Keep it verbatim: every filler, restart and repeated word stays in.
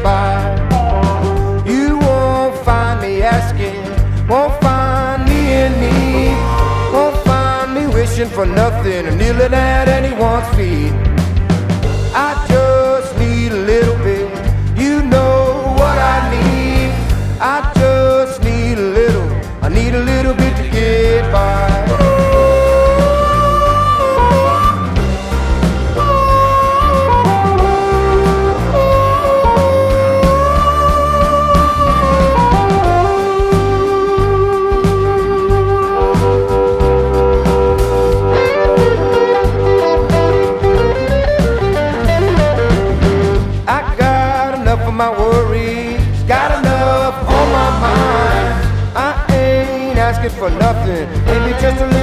by. You won't find me asking, won't find me in need, won't find me wishing for nothing or kneeling at anyone's feet. I just need a little bit, you know what I need. I just need a little, I need a little bit to get by. My worries got enough on my mind. I ain't asking for nothing, maybe just a